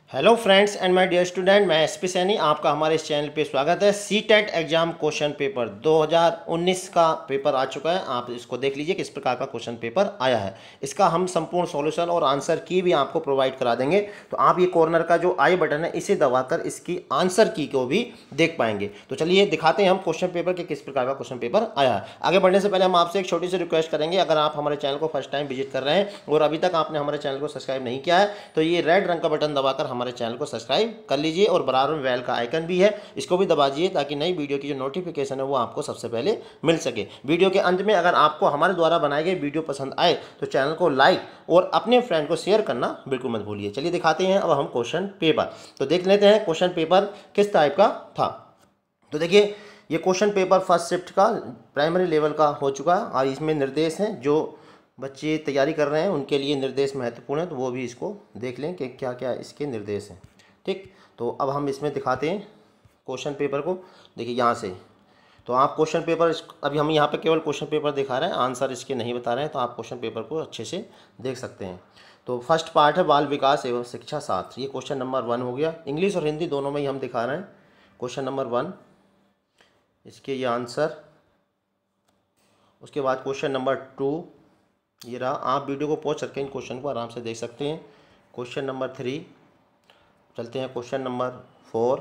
Hello friends and my dear student, मैं SP Saini, आपका हमारे इस चैनल पे स्वागत है। C TET exam question paper 2019 का पेपर आ चुका है। आप इसको देख लीजिए किस प्रकार का क्वेश्चन पेपर आया है। इसका हम संपूर्ण सॉल्यूशन और आंसर की भी आपको प्रोवाइड करा देंगे। तो आप ये कॉर्नर का जो आई बटन है इसे दबाकर इसकी आंसर की को भी देख पाएंगे। तो चलिए दिखाते हैं हम क्वेश्चन पेपर के किस प्रकार का क्वेश्चन पेपर आया है। आगे बढ़ने से पहले हम आपसे एक छोटी सी रिक्वेस्ट करेंगे, अगर आप हमारे चैनल को फर्स्ट टाइम विजिट कर रहे हैं और अभी तक आपने हमारे चैनल को सब्सक्राइब नहीं किया है तो ये रेड रंग का बटन दबाकर हमारे चैनल को सब्सक्राइब कर लीजिए और बराबर में बेल का आइकन भी है, इसको भी दबा दीजिए ताकि नई वीडियो की जो नोटिफिकेशन है वो आपको सबसे पहले मिल सके। वीडियो के अंत में अगर आपको हमारे द्वारा बनाए गए वीडियो पसंद आए तो चैनल को लाइक और अपने फ्रेंड को शेयर करना बिल्कुल मत भूलिए। चलिए दिखाते हैं अब हम क्वेश्चन पेपर। तो देख लेते हैं क्वेश्चन पेपर किस टाइप का था। तो देखिए ये क्वेश्चन पेपर फर्स्ट शिफ्ट का प्राइमरी लेवल का हो चुका है और इसमें निर्देश हैं जो बच्चे तैयारी कर रहे हैं उनके लिए निर्देश महत्वपूर्ण है, तो वो भी इसको देख लें कि क्या क्या इसके निर्देश हैं। ठीक, तो अब हम इसमें दिखाते हैं क्वेश्चन पेपर को। देखिए यहाँ से तो आप क्वेश्चन पेपर अभी हम यहाँ पे केवल क्वेश्चन पेपर दिखा रहे हैं, आंसर इसके नहीं बता रहे हैं, तो आप क्वेश्चन पेपर को अच्छे से देख सकते हैं। तो फर्स्ट पार्ट है बाल विकास एवं शिक्षा शास्त्र, ये क्वेश्चन नंबर 1 हो गया। इंग्लिश और हिंदी दोनों में ही हम दिखा रहे हैं। क्वेश्चन नंबर 1 इसके ये आंसर। उसके बाद क्वेश्चन नंबर 2 ये रहा। आप वीडियो को पॉज करके इन क्वेश्चन को आराम से देख सकते हैं। क्वेश्चन नंबर 3 चलते हैं। क्वेश्चन नंबर 4,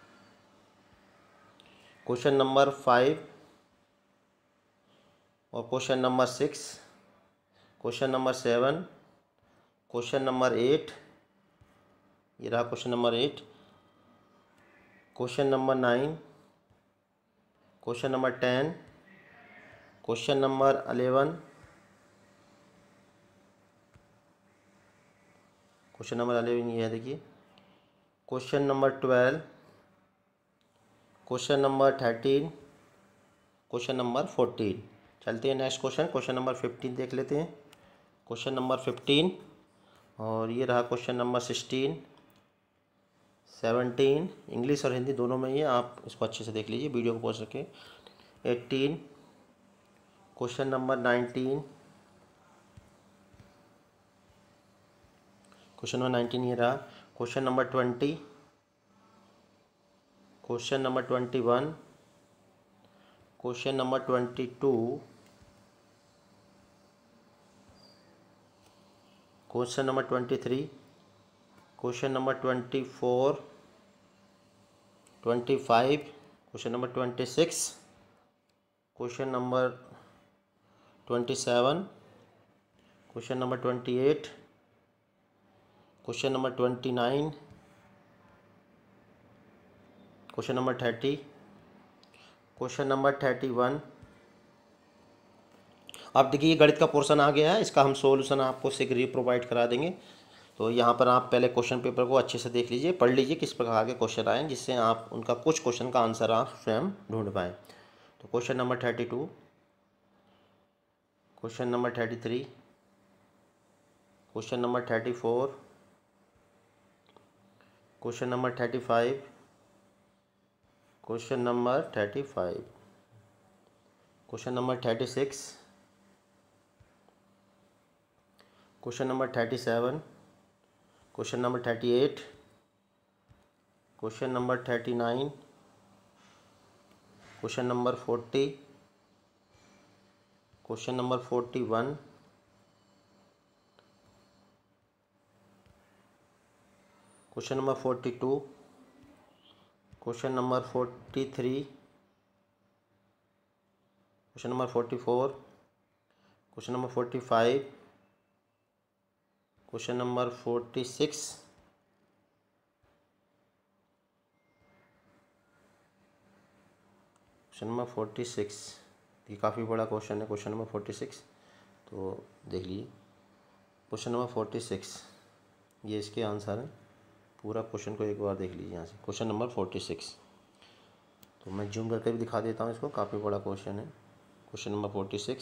क्वेश्चन नंबर 5 और question number 6, question number 7, question number 8 ये रहा। Question number 8, question number 9, question number 10, question number 11, question number 11 ये है देखिए। Question number 12, question number 13, question number 14। चलते हैं नेक्स्ट क्वेश्चन। क्वेश्चन नंबर 15 देख लेते हैं। क्वेश्चन नंबर 15 और ये रहा क्वेश्चन नंबर 16, 17, इंग्लिश और हिंदी दोनों में ही, आप इसको अच्छे से देख लीजिए, वीडियो को पॉज करके। 18, क्वेश्चन नंबर 19, क्वेश्चन नंबर 19 ये रहा। Question number 20, question number 21, question number 22, question number 23, question number 24, 25, question number 26, question number 27, question number 28, question number 29, question number 30, question number 31। अब देखिए ये गणित का पोर्शन आ गया है, इसका हम सॉल्यूशन आपको शीघ्र ही प्रोवाइड करा देंगे। तो यहाँ पर आप पहले क्वेश्चन पेपर को अच्छे से देख लीजिए, पढ़ लीजिए किस प्रकार के क्वेश्चन आए हैं, जिससे आप उनका कुछ क्वेश्चन का आंसर आप स्वयं ढूंढ पाएँ। तो question number 32, question number 33, question number 34, question number 35, question number 35, question number 36, question number 37, question number 38, question number 39, question number 40, question number 41, question number 42, question number 43, question number 44, question number 45, question number 46, question number 46। ये काफ़ी बड़ा question है question number 46, तो देख लीजिए question number 46 ये इसके answer हैं। पूरा क्वेश्चन को एक बार देख लीजिए यहाँ से। क्वेश्चन नंबर 46 तो मैं जूम करके भी दिखा देता हूँ इसको, काफ़ी बड़ा क्वेश्चन है क्वेश्चन नंबर 46।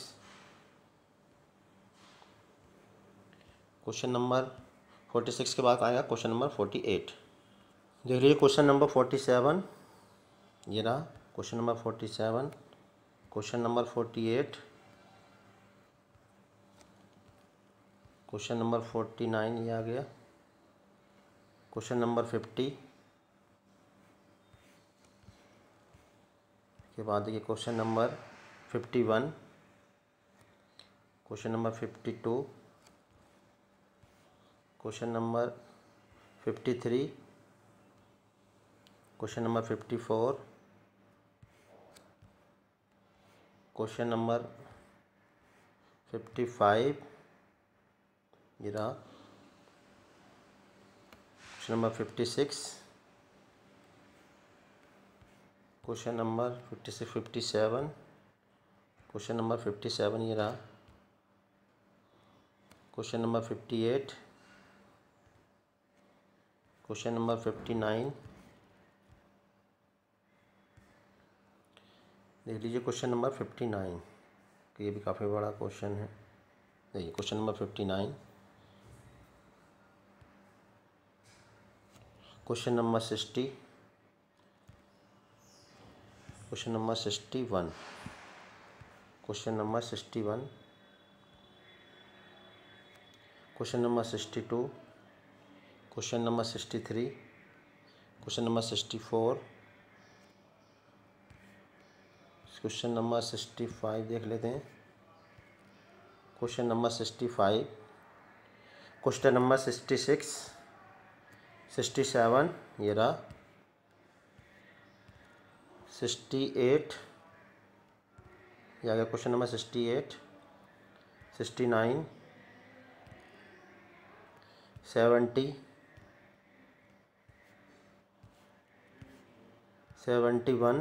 क्वेश्चन नंबर 46 के बाद आएगा क्वेश्चन नंबर 48। देख लीजिए क्वेश्चन नंबर 47 ये रहा। Question number 47, question number 48, question number 49 ये आ गया। क्वेश्चन नंबर 50 के बाद देखिए question number 51, question number 52, question number 53, question number 54, question number 55 ये रहा, question number 56, question number 56, 57, question number 57 ये रहा, क्वेश्चन नंबर 58, क्वेश्चन नंबर 59, देख लीजिए क्वेश्चन नंबर 59, कि ये भी काफ़ी बड़ा क्वेश्चन है। देखिए question number 59, question number 60, question number 61, question number 61, question number 62, question number 63, question number 64, question number 65 देख लेते हैं, क्वेश्चन नंबर 65, क्वेश्चन नंबर 66, 67 ये रहा, 68 ये आ गया question number 68, 69, 70, 71,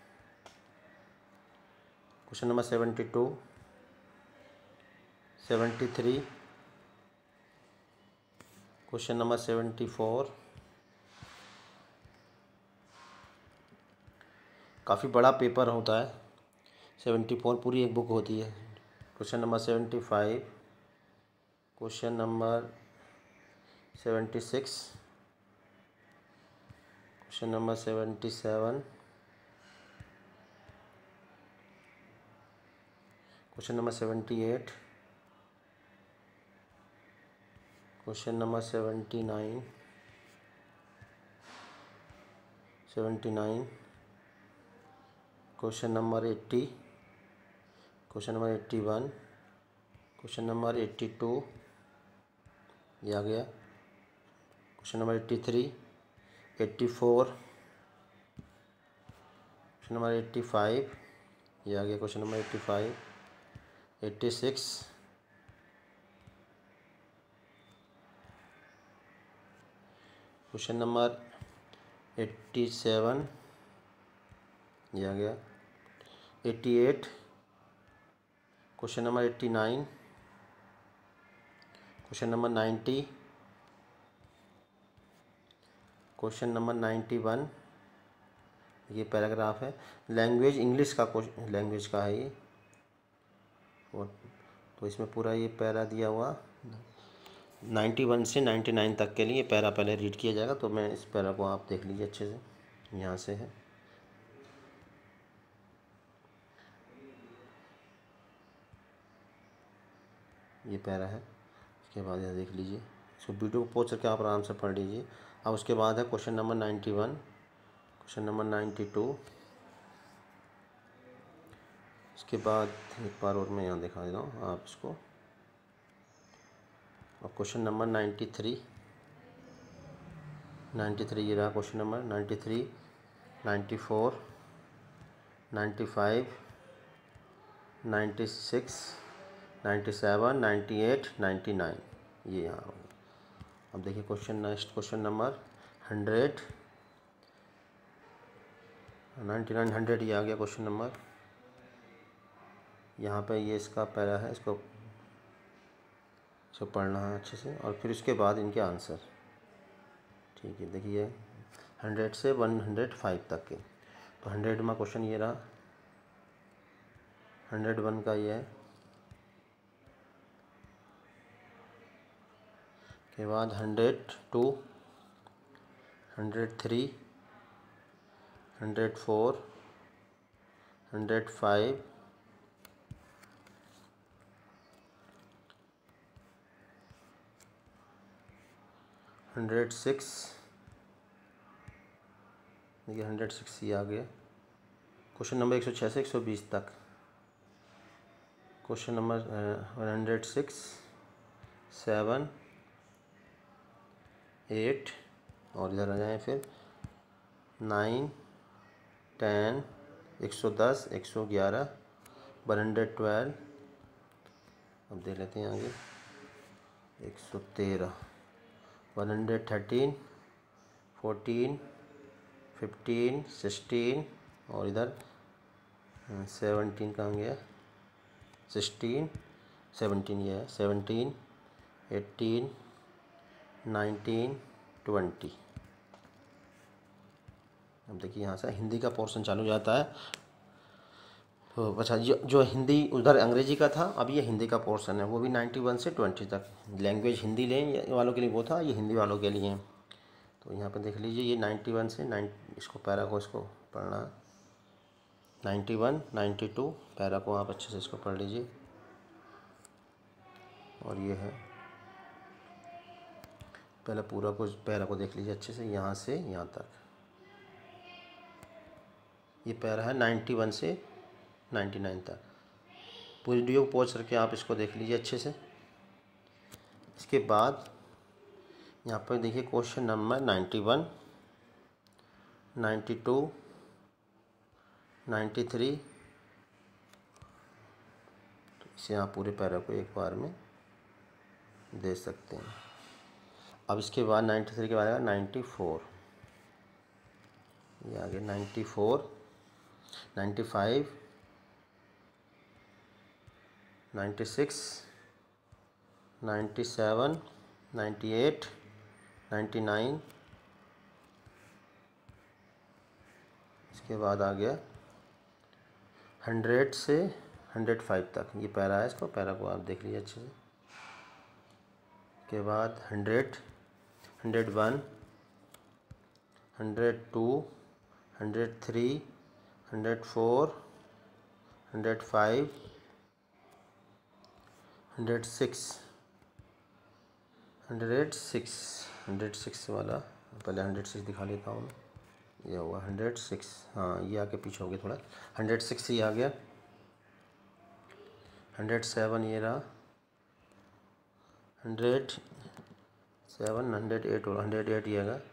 question number 72, 73, question number 74, काफ़ी बड़ा पेपर होता है, 74 पूरी एक बुक होती है। Question number 75, question number 76, question number 77, question number 78, question number 79, 79, question number 80, question number 81, question number 82 ये आ गया, क्वेश्चन नंबर 83, 84, क्वेश्चन नंबर 85 ये आ गया, क्वेश्चन नंबर 85, 86, क्वेश्चन नंबर 87 ये आ गया, 88, question number 89, question number 90, question number 91 ये पैराग्राफ है, लैंग्वेज इंग्लिश का लैंग्वेज का है ये, और तो इसमें पूरा ये पैरा दिया हुआ 91 से 99 तक के लिए पैरा पहले रीड किया जाएगा। तो मैं इस पैरा को आप देख लीजिए अच्छे से, यहाँ से है ये पैरा है, उसके बाद यह देख लीजिए, इसको वीडियो को पॉज करके आप आराम से पढ़ लीजिए। अब उसके बाद है क्वेश्चन नंबर 91, क्वेश्चन नंबर 92, उसके बाद एक बार और मैं यहाँ दिखा देता हूँ आप इसको, और क्वेश्चन नंबर 93, 93 ये रहा क्वेश्चन नंबर 93, 94, 95, 96, 97, 98, 99 ये यहाँ होगा। अब देखिए नेक्स्ट क्वेश्चन नंबर 100, 99, 100 ये आ गया क्वेश्चन नंबर, यहाँ पे ये इसका पैरा है, इसको पढ़ना है अच्छे से, और फिर उसके बाद इनके आंसर। ठीक है, देखिए 100 से 105 तक के, तो 100 में क्वेश्चन ये रहा, 101 का ये है, के बाद 102, 103, 104, 105, 106, देखिए 106 ये आ गया। क्वेश्चन नंबर 106 से 120 तक। क्वेश्चन नंबर 106, 7, 8 और इधर आ जाएँ फिर 9, 10, 110, 111, 112। अब देख लेते हैं आगे 113, 113, 14, 15, 16 और इधर 17 कहाँ गया, 16, 17 ये है, 17, 18, 19, 20। अब देखिए यहाँ से हिंदी का पोर्शन चालू हो जाता है। तो अच्छा, जो हिंदी उधर अंग्रेजी का था, अब ये हिंदी का पोर्शन है, वो भी 91 से 20 तक। लैंग्वेज हिंदी लें वालों के लिए वो था, ये हिंदी वालों के लिए। तो यहाँ पर देख लीजिए ये 91 से 9, इसको पैरा को इसको पढ़ना है। 91, 92 पैरा को आप अच्छे से इसको पढ़ लीजिए। और ये है, पहले पूरा को पैरा को देख लीजिए अच्छे से, यहाँ से यहाँ तक। ये पैरा है 91 से 99 तक। पूरी वीडियो को पॉज करके आप इसको देख लीजिए अच्छे से। इसके बाद यहाँ पर देखिए क्वेश्चन नंबर 91, 92, 93। तो इसे आप पूरे पैरा को एक बार में दे सकते हैं। अब इसके बाद 93 के बाद आएगा 94, ये आगे 94, 95, 96, 97, 98, 99। इसके बाद आ गया 100 से 105 तक। ये पैरा है, इसको पैरा को आप देख लीजिए अच्छे से। के बाद 100, 101, 102, 103, 104, 105, 106, 106 वाला पहले 106 दिखा लेता हूँ। ये हुआ 106, हाँ ये आके पीछे हो गया थोड़ा। 106 ये आ गया। 107 ये रहा। 107, 108 और 108 ये आएगा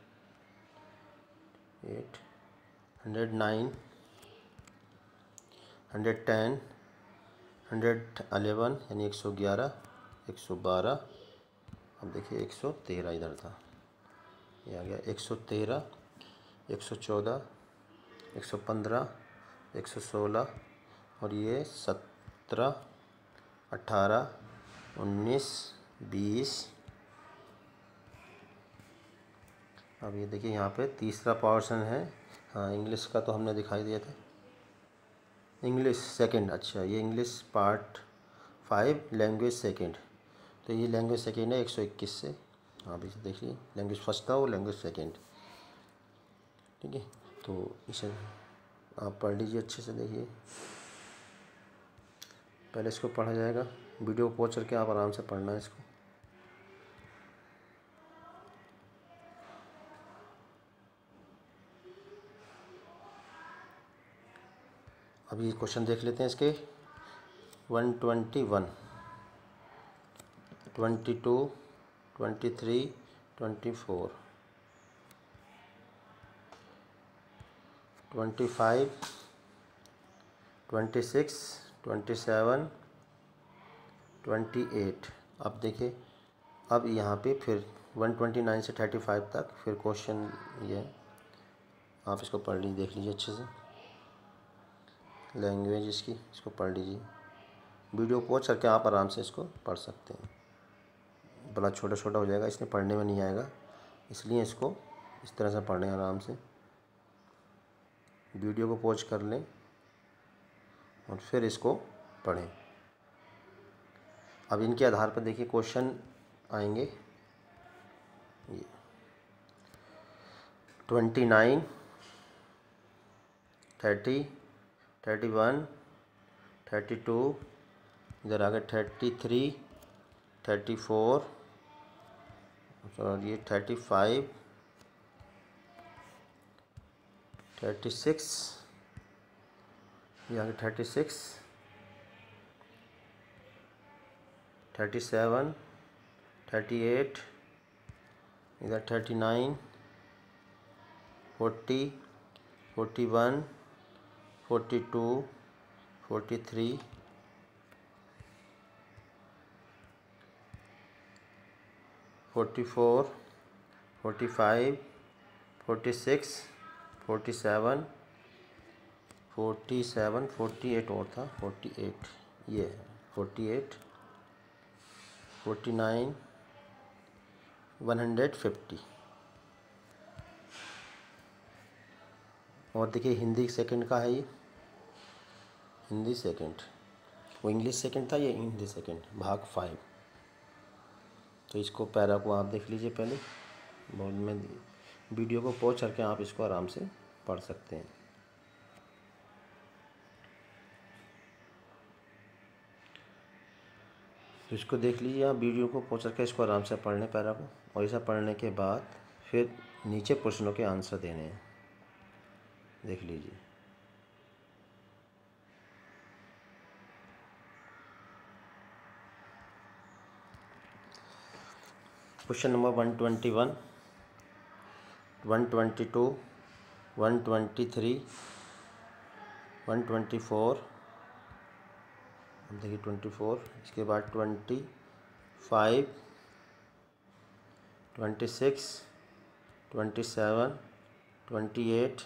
8, 109, 110, 111 यानी 111, 112। अब देखिए 113 इधर था, ये आ गया 113, 114, 115, 116 और ये 17, 18, 19, 20। अब ये देखिए यहाँ पे तीसरा पोर्शन है। हाँ इंग्लिश का तो हमने दिखाई दिया था, इंग्लिश सेकंड। अच्छा ये इंग्लिश पार्ट 5 लैंग्वेज सेकंड। तो ये लैंग्वेज सेकंड है 121 से। आप इसे देखिए, लैंग्वेज फर्स्ट था वो लैंग्वेज सेकंड, ठीक है। तो इसे आप पढ़ लीजिए अच्छे से। देखिए पहले इसको पढ़ा जाएगा, वीडियो को पॉज करके आप आराम से पढ़ना है इसको। अब ये क्वेश्चन देख लेते हैं इसके। 121, 22, 23, 24, 25, 26, 27, 28। अब देखिए, अब यहाँ पे फिर 129 से 35 तक फिर क्वेश्चन ये है। आप इसको पढ़ लीजिए, देख लीजिए अच्छे से लैंग्वेज इसकी, इसको पढ़ लीजिए। वीडियो पॉज करके आप आराम से इसको पढ़ सकते हैं। बड़ा छोटा छोटा हो जाएगा, इसमें पढ़ने में नहीं आएगा, इसलिए इसको इस तरह से पढ़ें आराम से। वीडियो को पॉज कर लें और फिर इसको पढ़ें। अब इनके आधार पर देखिए क्वेश्चन आएंगे। ये 29, 30, 31, 32, इधर आगे 33, 34 और ये 35, 36, ये आगे 36, 37, 38, इधर 39, 40, 41, 42, 43, 44, 45, 46, 47, 47, 48 और था 48, ये है 48, 49, 150। और देखिए हिंदी सेकंड का है ये, हिंदी सेकंड, वो इंग्लिश सेकंड था, ये हिंदी सेकंड, भाग 5। तो इसको पैरा को आप देख लीजिए पहले, बहुत में वीडियो को पॉज करके आप इसको आराम से पढ़ सकते हैं। तो इसको देख लीजिए आप, वीडियो को पॉज करके इसको आराम से पढ़ लें पैरा को, और ऐसा पढ़ने के बाद फिर नीचे प्रश्नों के आंसर देने हैं, देख लीजिए। क्वेश्चन नंबर 121, 122, 123, 124, देखिए 24, इसके बाद 25, 26, 27, 28,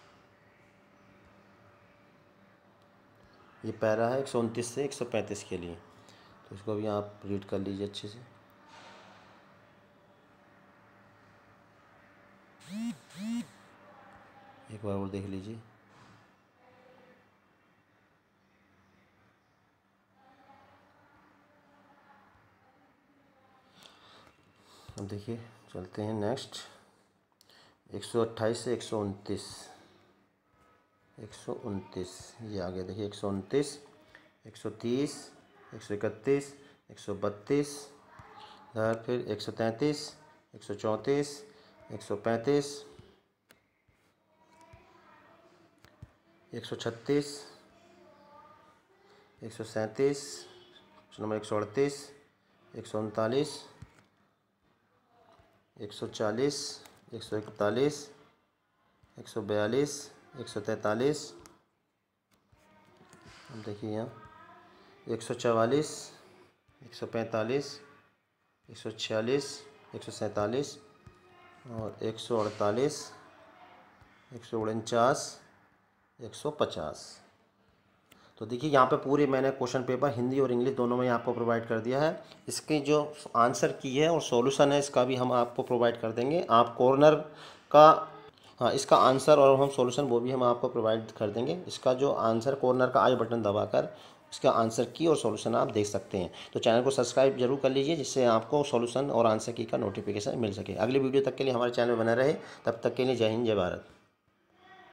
ये पैरा है 129 से 135 के लिए, तो इसको भी आप रीड कर लीजिए अच्छे से। एक बार और देख लीजिए। अब देखिए चलते हैं नेक्स्ट, 128 से 129, 129, ये आ गया देखिए 129, 130, 131, 132, इधर फिर 133, 134, 135, 136, 137, नंबर 138, 139, 140, 141, 142, 143, अब देखिए यहाँ 144, 145, 146, 147 और 148, 149, 150। तो देखिए यहाँ पे पूरे मैंने क्वेश्चन पेपर हिंदी और इंग्लिश दोनों में आपको प्रोवाइड कर दिया है। इसकी जो आंसर की है और सॉल्यूशन है इसका भी हम आपको प्रोवाइड कर देंगे। आप कॉर्नर का, हाँ, इसका आंसर और हम सॉल्यूशन वो भी हम आपको प्रोवाइड कर देंगे। इसका जो आंसर कॉर्नर का आई बटन दबाकर इसका आंसर की और सॉल्यूशन आप देख सकते हैं। तो चैनल को सब्सक्राइब जरूर कर लीजिए, जिससे आपको सॉल्यूशन और आंसर की का नोटिफिकेशन मिल सके। अगली वीडियो तक के लिए हमारे चैनल में बने रहे, तब तक के लिए जय हिंद, जय भारत।